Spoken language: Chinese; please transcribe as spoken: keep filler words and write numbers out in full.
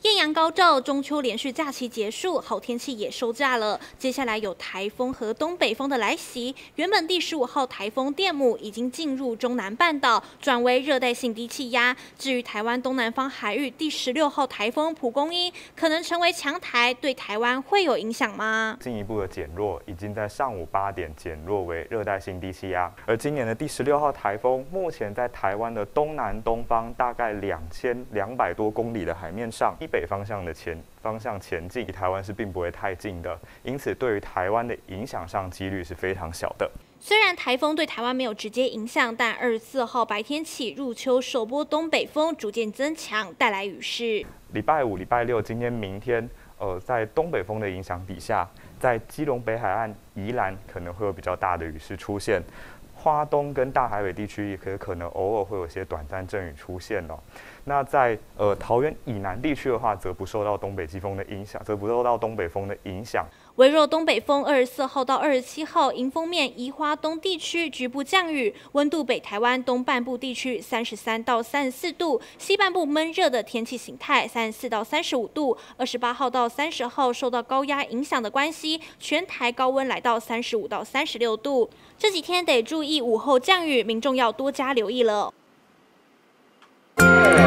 艳阳高照，中秋连续假期结束，好天气也收假了。接下来有台风和东北风的来袭，原本第十五号台风电母已经进入中南半岛，转为热带性低气压。至于台湾东南方海域第十六号台风蒲公英，可能成为强台，对台湾会有影响吗？ 进一步的减弱，已经在上午八点减弱为热带性低气压。而今年的第十六号台风，目前在台湾的东南东方大概两千两百多公里的海面上，西北方向的前方向前进，离台湾是并不会太近的，因此对于台湾的影响上几率是非常小的。 虽然台风对台湾没有直接影响，但二十四号白天起入秋首波东北风逐渐增强，带来雨势。 礼拜五、礼拜六，今天、明天，呃，在东北风的影响底下，在基隆北海岸、宜兰可能会有比较大的雨势出现。花东跟大台北地区也可可能偶尔会有一些短暂阵雨出现哦。那在呃桃园以南地区的话，则不受到东北季风的影响，则不受到东北风的影响。 微弱东北风二十四号到二十七号迎风面宜花东地区局部降雨，温度北台湾东半部地区三十三到三十四度，西半部闷热的天气形态三十四到三十五度。二十八号到三十号受到高压影响的关系，全台高温来到三十五到三十六度。这几天得注意午后降雨，民众要多加留意了。